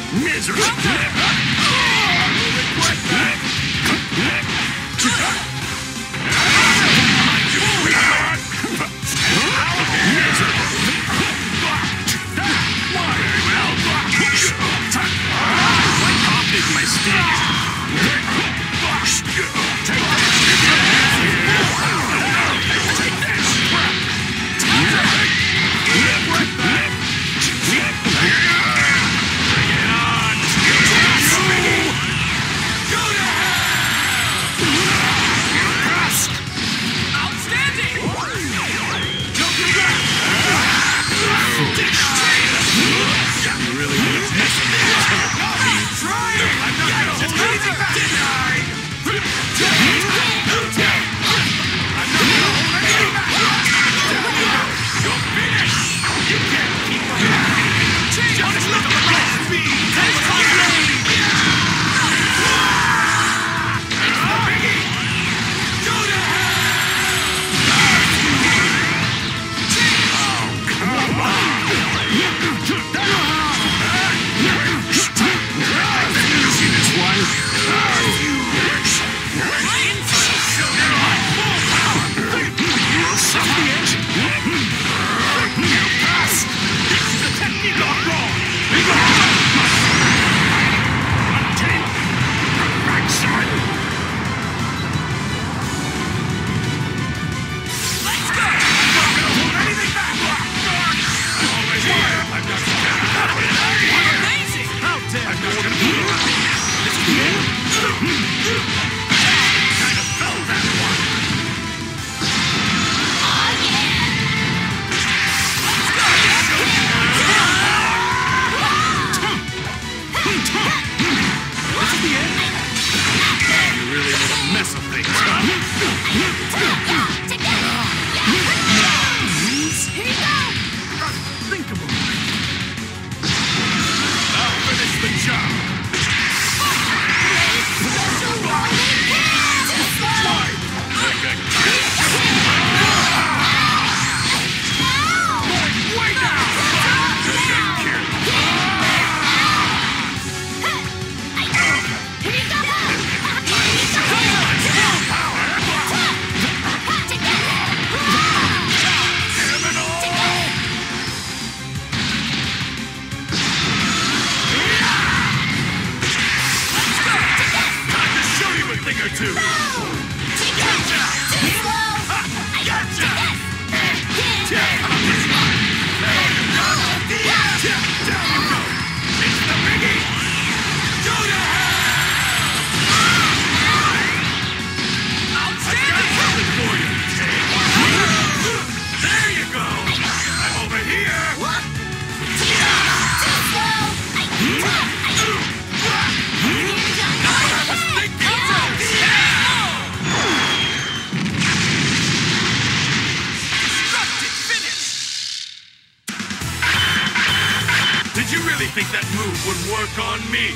Misery! Did you really think that move would work on me?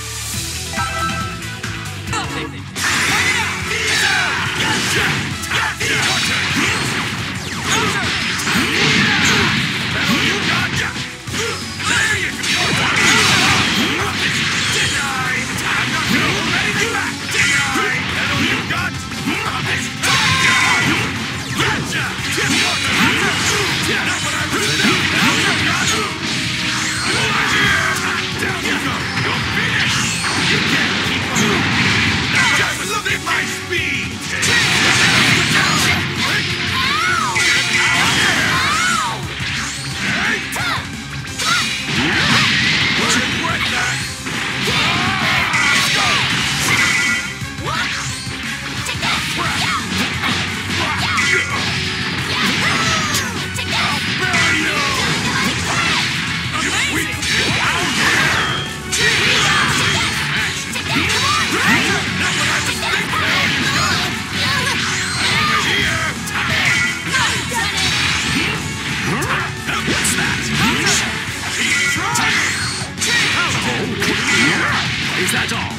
Is that all?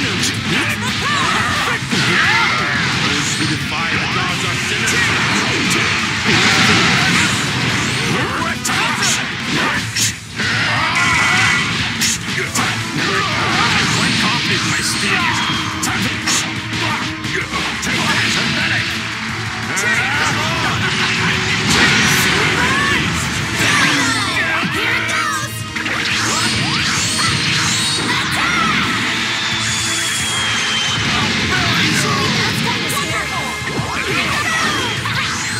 Those who defy the gods are sinners.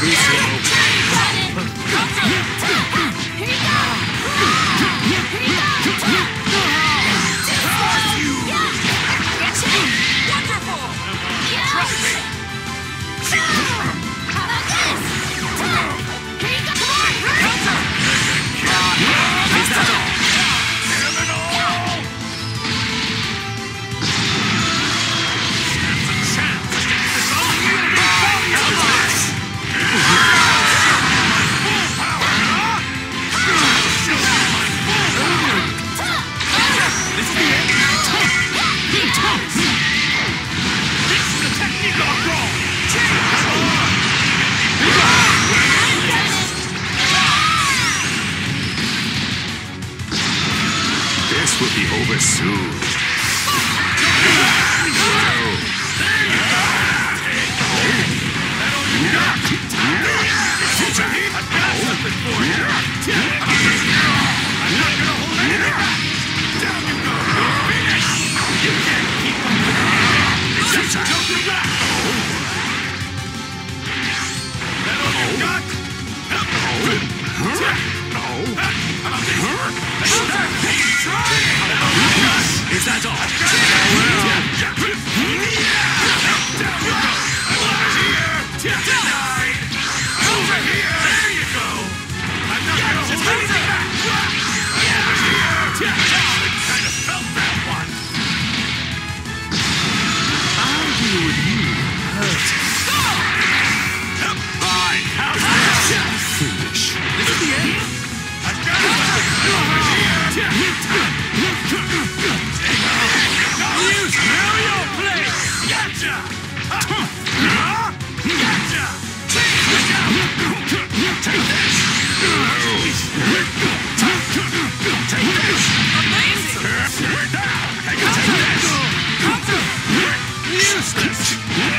This will be over soon. I've got something for you. I'm not gonna hold anything back. Down you go. Finish. You can't keep on. It's just joking back. That all you got? Is that all? Denied! Over here! There you go! I'm not gonna hold anything back! Over here! I kind of felt that one! I'll deal with you first. Fine! How's that? Foolish. This is the end? I've got something over here! Now you'll play! Gotcha! Gotcha! Take this! Take this! Amazing! Now, I can take this! Useless!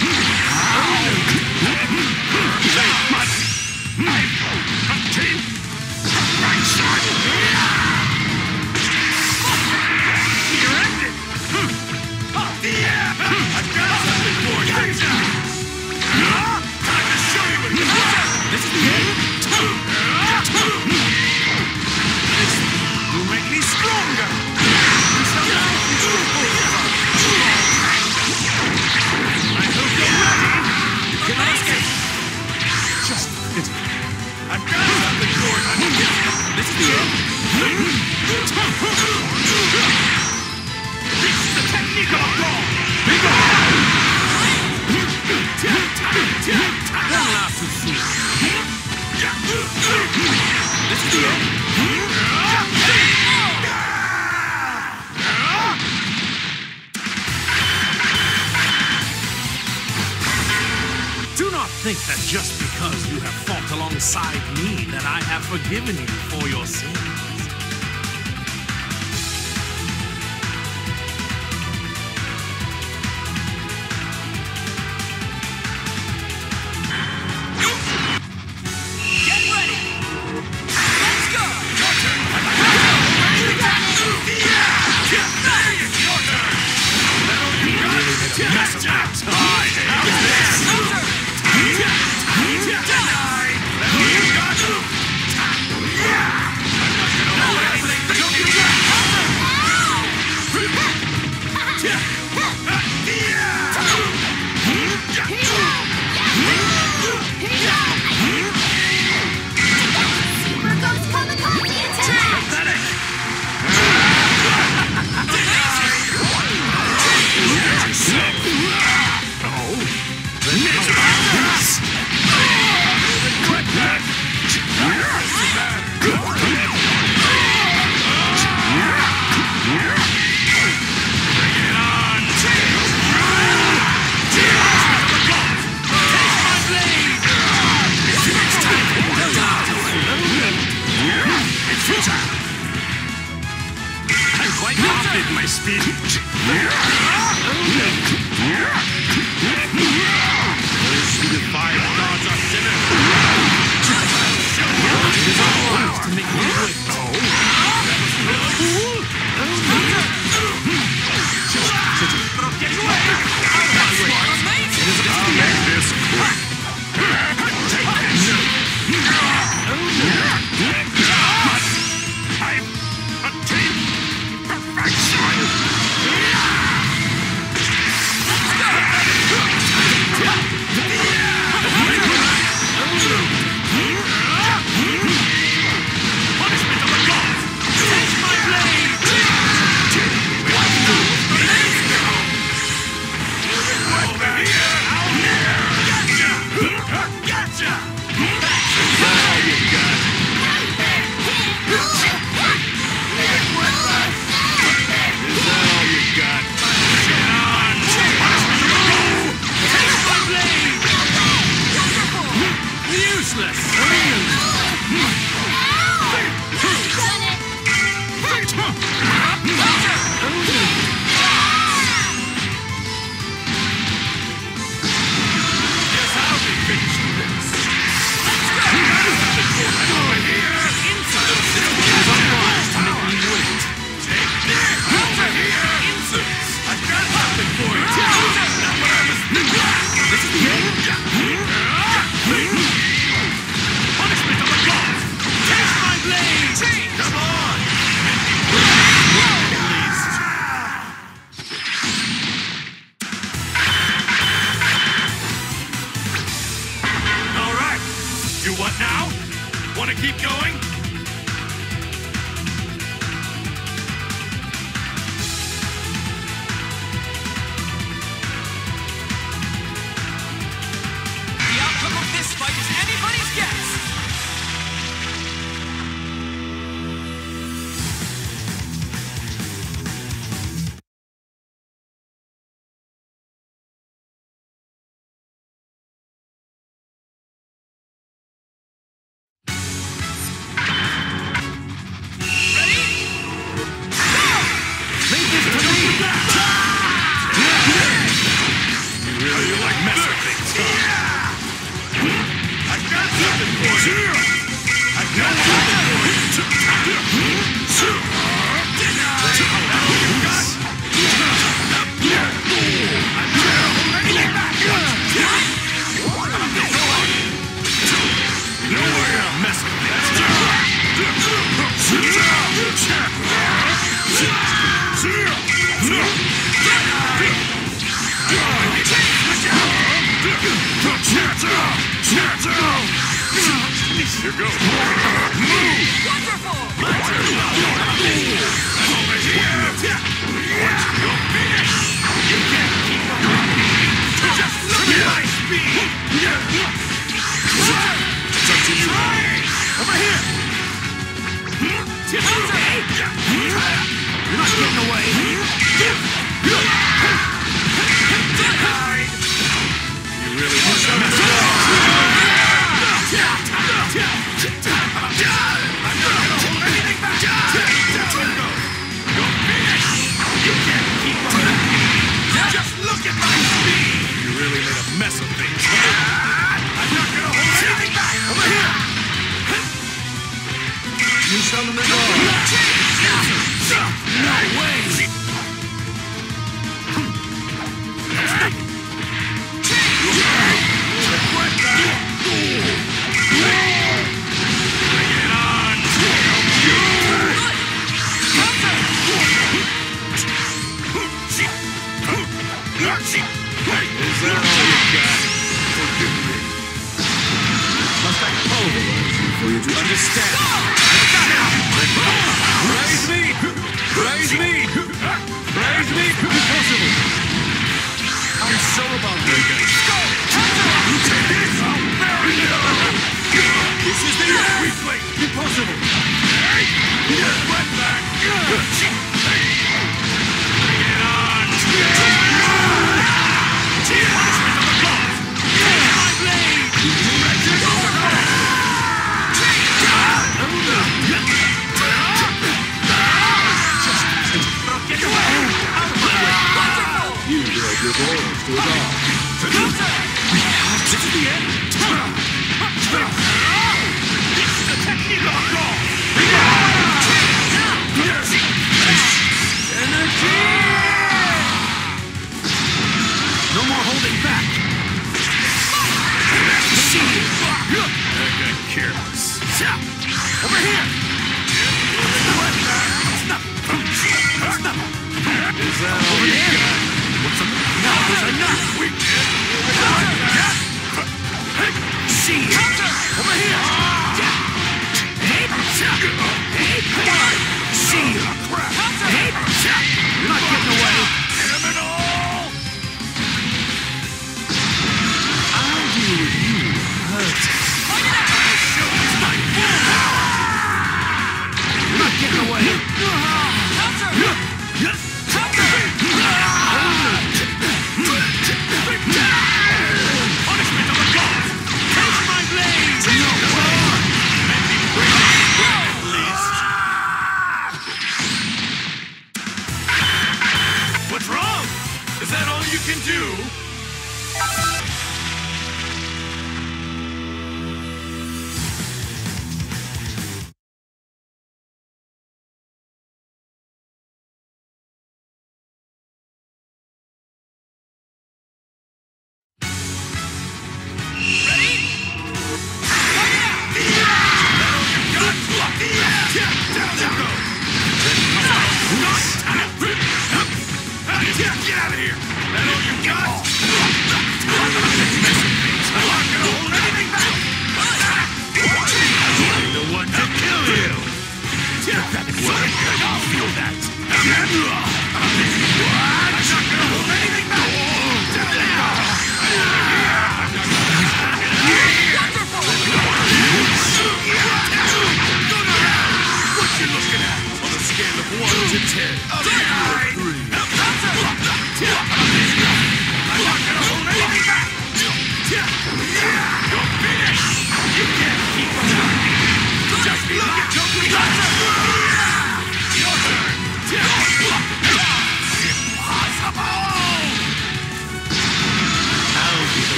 You're ended! I've got something for you! Time to show you what you got! This is the end? This will make me stronger! I hope you're ready! You cannot escape. Just it. I've got something for you! This is the end? This is the technique of a brawl! Don't laugh too soon. This is the end? Do not think that just because you have fought alongside me that I have forgiven you for your sins. Get ready! Let's go! Your turn! Your turn! That all you got? Mess around. How's this? Denied! That all you got? I'm not gonna hold anything back. Super Ghost Kamikaze attack! Pathetic! I'm quite confident in my speed. Those who defy the gods are sinners. It is our lives to make me wait. Get away! Out of my way! I'll make this quick. Take this! all you got? Is that all you got? Get on! Take my blade! Useless! Guess I'll be finished with this. Over here! It was unwise to make me wait. Take this! Over here! I've got something for you! Not what I was thinking! This is the end? Punishment of the gods! Take my blade! Come on! All right. Do what now? Want to keep going? The outcome of this fight is anybody's guess. You like mess with things, huh? I've got something for you! I've got something for you! No way to mess with Here goes. Move! Wonderful! My turn. Over here. Go finish. You can't keep up with me. Just look at my speed. It's up to you. Over here. You're not getting away! You really want to mess it up? I'm not gonna hold anything back! Go finish! You can't keep up with me! Just look at my speed! You really made a mess of things. I'm not gonna hold anything back! Over here! You summon the gods! No way! Is that all you got? Forgive me. Must I pulverize you for you to understand? Praise me! Praise me! Praise me! Impossible! I'm so about to You take this! I'll bury you! This is the end! Impossible! Right back! Bring it on! Punishment of the gods! Take my blade! Wretched overlord! Get away! Out of my way! You broke your balls to a dog. This is the end! This is the technique of a god! Energy! No more holding back! See you! That got careless. Over here! Is that all you got? What's up? Enough is enough! We did! See you! Over here! See you! You're not getting away! Criminal! I'll deal with you. Hurt.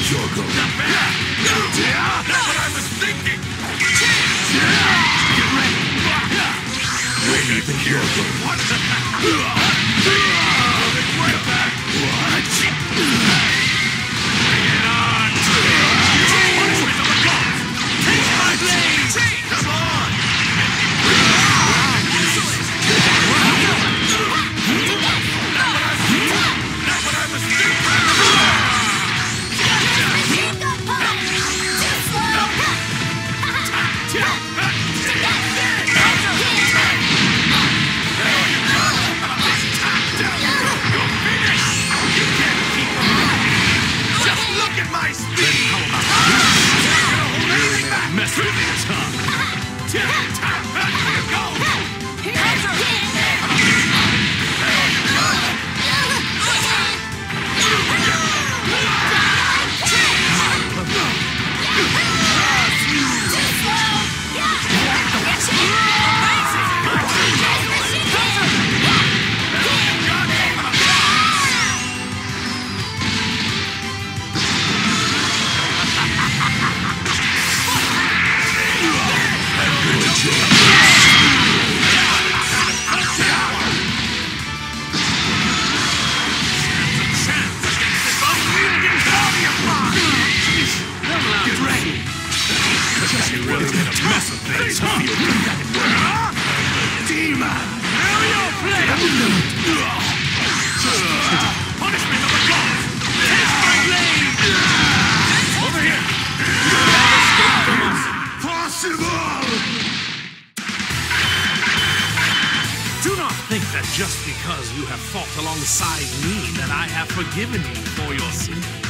Yogo. That's what I was thinking. Get ready. Ready the Yogo. What? Right back. What? Bring it on. Punishment of the gods. Take my blade. Come on. That's what I was thinking. Just look at my speed. Mess with your tongue. Here you go. You really made a mess of things, huh? Demon! Punishment of the gods! Take my blade! Over here! Possible! Do not think that just because you have fought alongside me that I have forgiven you for your sins.